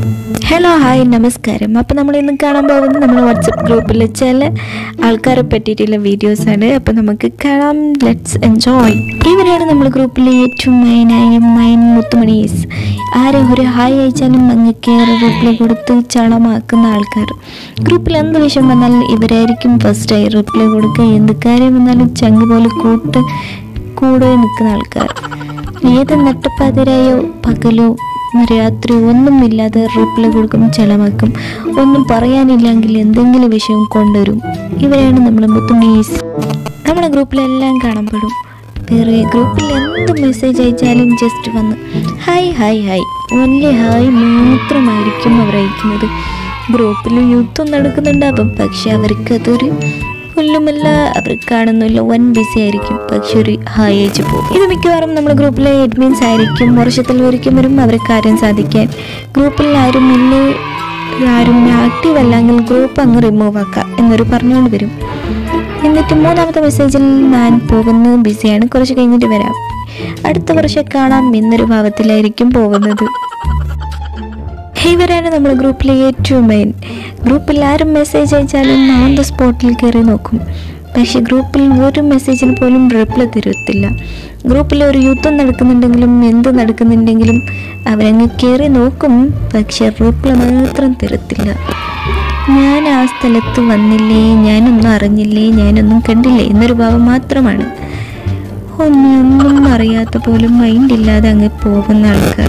Hello hi നമസ്കാരം. അപ്പോൾ നമ്മൾ ഇന്ന് കാണാൻ പോകുന്നത് നമ്മുടെ വാട്സപ്പ് ഗ്രൂപ്പിൽ ചില ആൾക്കാരെ പറ്റിയിട്ടുള്ള വീഡിയോസാണ്. അപ്പോൾ നമുക്ക് കാണാം. Let's enjoy. ഇവരാണ് നമ്മുടെ ഗ്രൂപ്പിലെ ഏറ്റവും മൈൻ മുത്തുമണീസ്. ആരും ഒരു ഹായ് അയച്ചാലും അങ്ങ് കയറി റിപ്ലൈ കൊടുത്ത് ചളമാക്കുന്ന ആൾക്കാർ. ഗ്രൂപ്പിൽ എന്ത് വിഷയം വന്നാലും ഇവരായിരിക്കും ഫസ്റ്റായി റിപ്ലൈ കൊടുക്കുക. എന്ത് കാര്യം വന്നാലും ചങ്ക് പോലെ കൂടെ നിൽക്കുന്ന ആൾക്കാർ. ഏത് നട്ടപ്പാതിരായോ പകലോ രാത്രി ഒന്നുമില്ലാതെ റിപ്ലൈ കൊടുക്കും, ചളമാക്കും. ഒന്നും പറയാനില്ലെങ്കിൽ എന്തെങ്കിലും വിഷയം കൊണ്ടുവരും. ഇവരാണ് നമ്മുടെ മുത്തുമണീസ്. നമ്മുടെ ഗ്രൂപ്പിലെല്ലാം കാണപ്പെടും. വേറെ ഗ്രൂപ്പിൽ എന്ത് മെസ്സേജ് അയച്ചാലും ജസ്റ്റ് വന്ന് ഹായ് ഹായ് ഹായ് വലിയ ഹായ് മാത്രമായിരിക്കും അവർ അയക്കുന്നത്. ഗ്രൂപ്പിൽ യുദ്ധം നടക്കുന്നുണ്ടാവും, പക്ഷെ അവർക്കതൊരു പുല്ലുമല്ല. അവർ കാണുന്നില്ല, വൻ ബിസി ആയിരിക്കും. പക്ഷെ ഒരു ഹായ് അയച്ചു പോകും. ഇത് മിക്കവാറും നമ്മുടെ ഗ്രൂപ്പിലെ അഡ്മിൻസ് ആയിരിക്കും. വർഷത്തിൽ ഒരിക്കലും വരും അവരെ കാര്യം സാധിക്കാൻ. ഗ്രൂപ്പിൽ ആരും ആക്റ്റീവ് അല്ലെങ്കിൽ ഗ്രൂപ്പ് അങ്ങ് റിമൂവ് ആക്കുക എന്നൊരു പറഞ്ഞുകൊണ്ട് വരും. എന്നിട്ട് മൂന്നാമത്തെ മെസ്സേജിൽ ഞാൻ പോകുന്നത് ബിസിയാണ്, കുറച്ച് കഴിഞ്ഞിട്ട് വരാം, അടുത്ത വർഷം കാണാം എന്നൊരു ഭാവത്തിലായിരിക്കും പോകുന്നത്. ഇവരാണ് നമ്മുടെ ഗ്രൂപ്പിലെ ഏറ്റവും മെയിൻ. ഗ്രൂപ്പിൽ ആരും മെസ്സേജ് അയച്ചാലും ഓൺ ദ സ്പോട്ടിൽ കയറി നോക്കും. പക്ഷെ ഗ്രൂപ്പിൽ ഒരു മെസ്സേജിന് പോലും റിപ്ലൈ തരത്തില്ല. ഗ്രൂപ്പിൽ ഒരു യുദ്ധം നടക്കുന്നുണ്ടെങ്കിലും എന്ത് നടക്കുന്നുണ്ടെങ്കിലും അവരങ്ങ് കയറി നോക്കും, പക്ഷെ റിപ്ലൈ മാത്രം തരത്തില്ല. ഞാൻ ആ സ്ഥലത്ത് വന്നില്ലേ, ഞാനൊന്നും അറിഞ്ഞില്ലേ, ഞാനൊന്നും കണ്ടില്ലേ എന്നൊരു ഭാവം മാത്രമാണ്. ഒന്നും അറിയാത്ത പോലും മൈൻഡില്ലാതെ അങ്ങ് പോകുന്ന ആൾക്കാർ.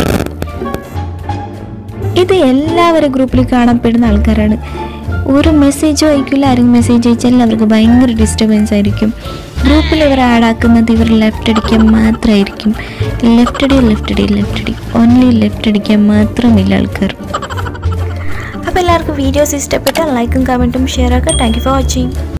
ഇത് എല്ലാവരും ഗ്രൂപ്പിൽ കാണപ്പെടുന്ന ആൾക്കാരാണ്. ഒരു മെസ്സേജോ അയക്കില്ല. ആരെങ്കിലും മെസ്സേജ് അയച്ചാൽ അവർക്ക് ഭയങ്കര ഡിസ്റ്റർബൻസ് ആയിരിക്കും. ഗ്രൂപ്പിൽ ഇവർ ആഡാക്കുന്നത് ഇവർ ലെഫ്റ്റ് അടിക്കാൻ മാത്രമായിരിക്കും. ലെഫ്റ്റ് അടി ഓൺലി ലെഫ്റ്റ് അടിക്കാൻ മാത്രമില്ല ആൾക്കാർ. അപ്പോൾ എല്ലാവർക്കും വീഡിയോസ് ഇഷ്ടപ്പെട്ടാൽ ലൈക്കും കമൻറ്റും ഷെയർ ആക്കുക. Thank you for watching.